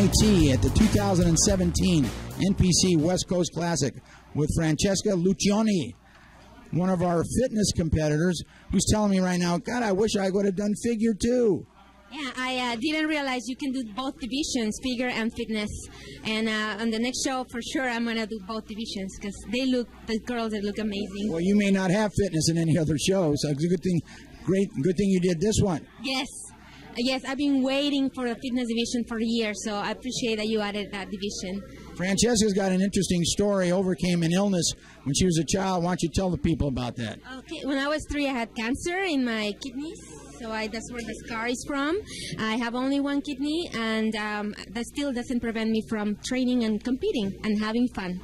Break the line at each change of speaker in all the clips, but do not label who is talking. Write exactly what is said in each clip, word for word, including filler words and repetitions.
Lonnie T at the two thousand seventeen N P C West Coast Classic with Francesca Lucioni, one of our fitness competitors, who's telling me right now, God, I wish I would have done figure too.
Yeah, I uh, didn't realize you can do both divisions, figure and fitness. And uh, on the next show, for sure, I'm going to do both divisions because they look, the girls, they look amazing.
Well, you may not have fitness in any other show, so it's a good thing, great, good thing you did this one.
Yes. Yes, I've been waiting for the fitness division for years, so I appreciate that you added that division.
Francesca's got an interesting story, overcame an illness when she was a child. Why don't you tell the people about that?
Okay, when I was three, I had cancer in my kidneys, so I, that's where the scar is from. I have only one kidney, and um, that still doesn't prevent me from training and competing and having fun.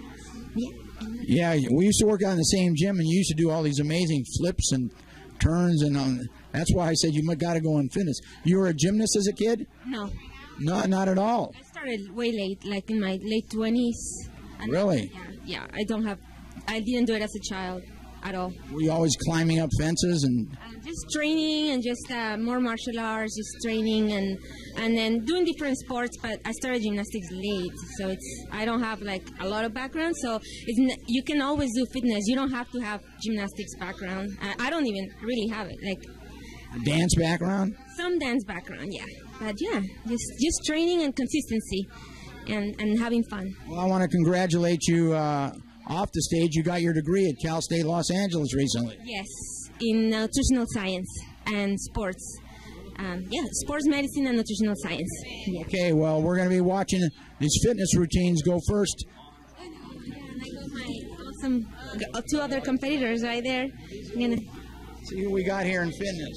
Yeah.
Yeah, we used to work out in the same gym, and you used to do all these amazing flips and turns, and um, that's why I said you got to go in fitness. You were a gymnast as a kid?
No.
No, not at all.
I started way late, like in my late twenties.
Really?
Yeah, yeah, I don't have, I didn't do it as a child at all.
Were you always climbing up fences and?
Uh, just training and just uh, more martial arts, just training and and then doing different sports. But I started gymnastics late, so it's I don't have like a lot of background. So it's n you can always do fitness. You don't have to have gymnastics background. I, I don't even really have it. Like
a dance background?
Some dance background, yeah. But yeah, just just training and consistency, and and having fun.
Well, I want to congratulate you. Uh, Off the stage, you got your degree at Cal State Los Angeles recently.
Yes, in nutritional science and sports. Um, yeah, sports medicine and nutritional science. Yeah.
Okay, well, we're going to be watching these fitness routines go first.
And I got my awesome two other competitors right there. I'm gonna
see who we got here in fitness.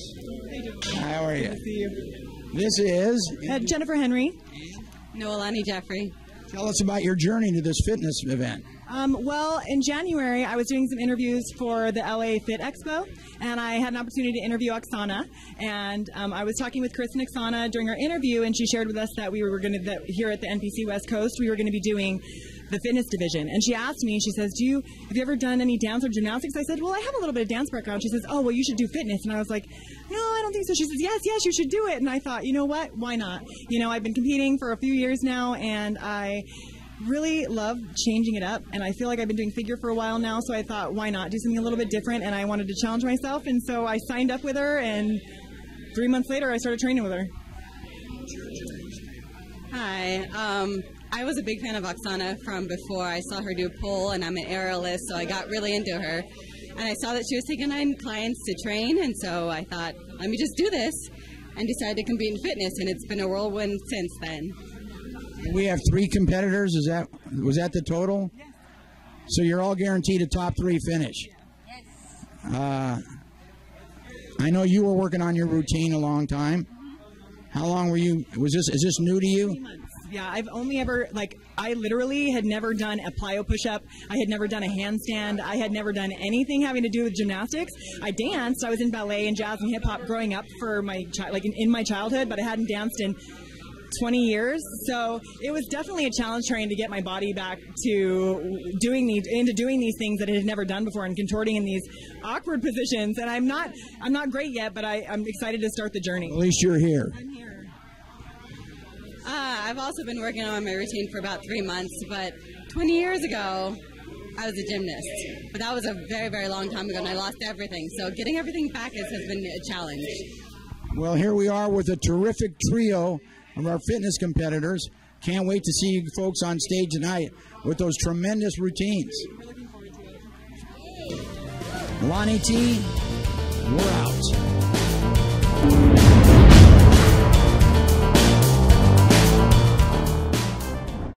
How are you?
Good to see you.
This is
uh, Jennifer Henry.
Noelani Jeffery.
Tell us about your journey to this fitness event.
Um, well, in January, I was doing some interviews for the L A Fit Expo, and I had an opportunity to interview Oksana. And um, I was talking with Kristen Oksana during our interview, and she shared with us that we were going to, that here at the N P C West Coast, we were going to be doing the fitness division. And she asked me, she says, "Do you have you ever done any dance or gymnastics?" I said, "Well, I have a little bit of dance background." She says, "Oh, well, you should do fitness." And I was like, "No, I don't think so." She says, "Yes, yes, you should do it." And I thought, you know what? Why not? You know, I've been competing for a few years now, and I really love changing it up, and I feel like I've been doing figure for a while now, so I thought, why not do something a little bit different? And I wanted to challenge myself, and so I signed up with her, and three months later I started training with her.
Hi, um, I was a big fan of Oksana from before. I saw her do pole, and I'm an aerialist, so I got really into her. And I saw that she was taking on clients to train, and so I thought, let me just do this, and decided to compete in fitness, and it's been a whirlwind since then.
We have three competitors. Is that was that the total?
Yes.
So you're all guaranteed a top three finish.
Yes.
Uh, I know you were working on your routine a long time. How long were you? Was this is this new to you?
Three months. Yeah, I've only ever like I literally had never done a plyo push-up. I had never done a handstand. I had never done anything having to do with gymnastics. I danced. I was in ballet and jazz and hip hop growing up for my chi- like in, in my childhood, but I hadn't danced in twenty years, so it was definitely a challenge trying to get my body back to doing these into doing these things that I had never done before and contorting in these awkward positions. And I'm not I'm not great yet, but I, I'm excited to start the journey.
At least you're here.
I'm here.
Uh, I've also been working on my routine for about three months, but twenty years ago, I was a gymnast. But that was a very, very long time ago, and I lost everything. So getting everything back has, has been a challenge.
Well, here we are with a terrific trio of our fitness competitors. Can't wait to see you folks on stage tonight with those tremendous routines. Lonnie T, we're out.